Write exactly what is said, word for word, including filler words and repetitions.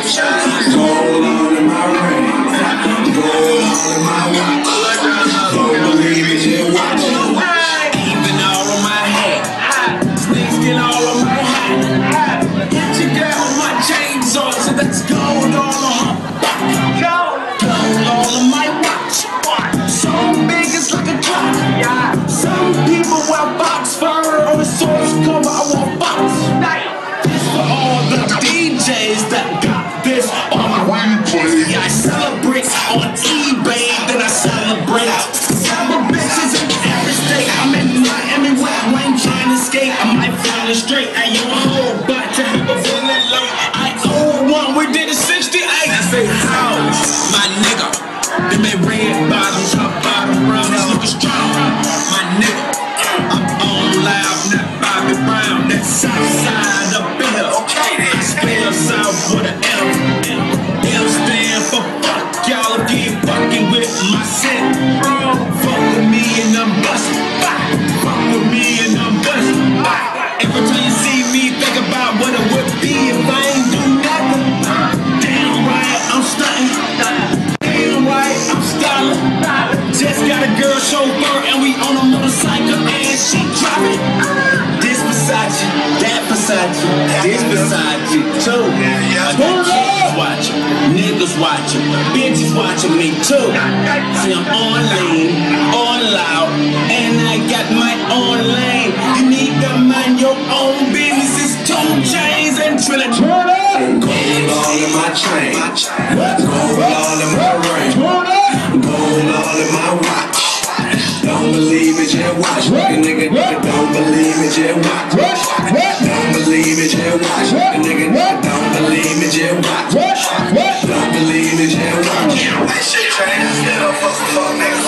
Gold all in my ring, gold all in my watch. Don't believe it, just watch. Even all on my head, sneaking all on my hat. Hit your girl with my chains on, so that's gold all on her. Gold all in my watch. So big it's like a clock. Some people wear box fur on the source cover. I want box. This for all the D Js that got this on my replay. Yeah, I celebrate on eBay, then I celebrate. Summer bitches in every state. I'm in Miami with Wayne trying to skate. I might feel it straight. Hey, you a whole bunch of people feeling late. I owe one, we did it sixty-eight. I say, how, my nigga? Them ain't red bottoms, top bottom runners looking strong. My nigga, I'm on loud, not Bobby Brown. That south side up in here. I spell south with an L. L stand for fuck y'all if you ain't fucking with my set. Fuck with me and I'm bustin'. Fuck with me and I'm bustin'. Every time you see me, think about what it would be if I ain't do nothing. Damn right, I'm stuntin'. Damn right, I'm stylin'. Just got a girl chauffeur and we on a motorcycle and she driving. This Versace, that Versace, this Versace too. I got kids watching, niggas watching, bitches watching me too. See, I'm on lean, on loud, and I got my own lane. You need to mind your own business. It's two chains and trilogy. Gold all in my chain, gold all in my ring, gold all in my watch. Don't believe it, just watch. Nigga, nigga, nigga, don't believe it, just watch. Don't believe it, just watch. Nigga, nigga, don't believe it, just watch. Don't believe it, just watch. That shit changed. Fuck, fuck, fuck, nigga.